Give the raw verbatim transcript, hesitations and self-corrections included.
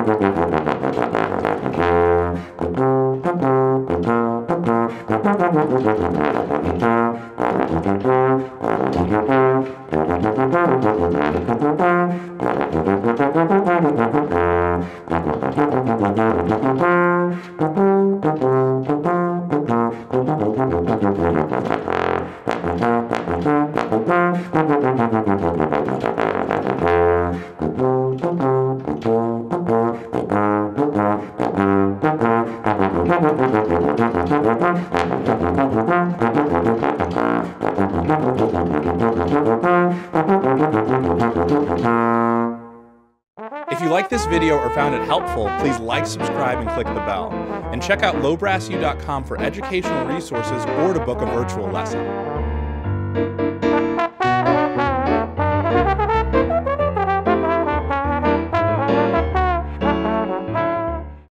If you like this video or found it helpful, please like, subscribe, and click the bell. And check out low brass u dot com for educational resources or to book a virtual lesson.